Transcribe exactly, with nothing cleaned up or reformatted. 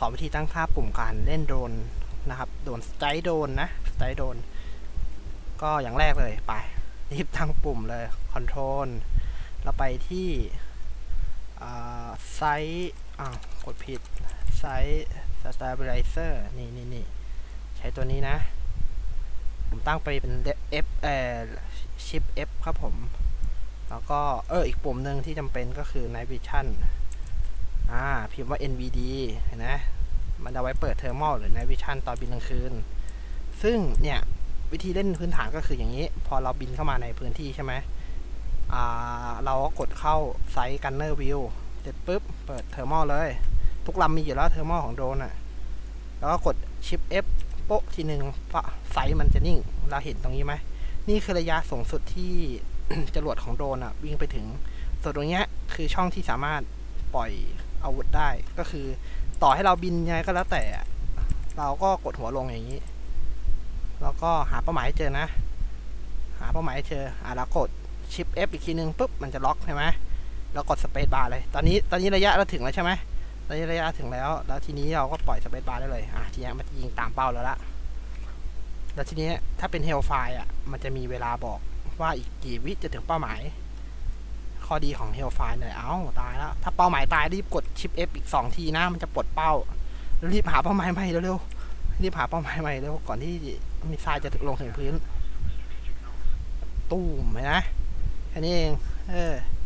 อนวิธีตั้งค่าปุ่มการเล่นโดรนนะครับโดรนสไตล์โดรนนะสไตล์โดรนก็อย่างแรกเลยไปรีบตั้งปุ่มเลยคอนโทรลเราไปที่ไซส์อ้าวกดผิดไซส์สตาบิไลเซอร์นี่นี่นี่ใช้ตัวนี้นะผมตั้งไปเป็น F เอ่อ Shift F ครับผมแล้วก็เอออีกปุ่มหนึ่งที่จำเป็นก็คือ Night Vision อ่าพิมพ์ว่า เอ็น วี ดี เห็นไหมมันเอาไว้เปิดเทอร์มอลหรือ Night Vision ตอนบินกลางคืนซึ่งเนี่ยวิธีเล่นพื้นฐานก็คืออย่างนี้พอเราบินเข้ามาในพื้นที่ใช่ไหมอ่าเราก็กดเข้าไซส์ Gunner View เสร็จปุ๊บเปิดเทอร์มอลเลยทุกลำมีอยู่แล้วเทอร์มอลของโดรนอ่ะแล้วก็กด Shift F โป๊ะทีหนึ่งไซส์มันจะนิ่งเราเห็นตรงนี้ไหมนี่คือระยะสูงสุดที่ จรวดของโดรนอ่ะวิ่งไปถึงส่วนตรงนี้คือช่องที่สามารถปล่อยอาวุธได้ก็คือต่อให้เราบินยังไงก็แล้วแต่เราก็กดหัวลงอย่างนี้แล้วก็หาเป้าหมายให้เจอนะหาเป้าหมายให้เจออ่ะแล้วกด Shift F อีกทีนึงปุ๊บมันจะล็อกใช่ไหมแล้วกดสเปซบาร์เลยตอนนี้ตอนนี้ระยะเราถึงแล้วใช่ไหมตอนนี้ระยะถึงแล้วแล้วทีนี้เราก็ปล่อยสเปซบาร์ได้เลยอ่ะทีนี้มันจะยิงตามเป้าแล้วละแล้วทีนี้ถ้าเป็นเฮลไฟร์อ่ะมันจะมีเวลาบอกว่าอีกกี่วิจะถึงเป้าหมายข้อดีของเฮลไฟร์เนี่ยเอ้าตายแล้วถ้าเป้าหมายตายรีบกด Shift F อีกสองทีนะมันจะปลดเป้ารีบหาเป้าหมายใหม่เร็วๆรีบหาเป้าหมายใหม่เร็วก่อนที่มิสไซล์จะลงถึงพื้นตู้มไหมนะแค่นี้เองเออ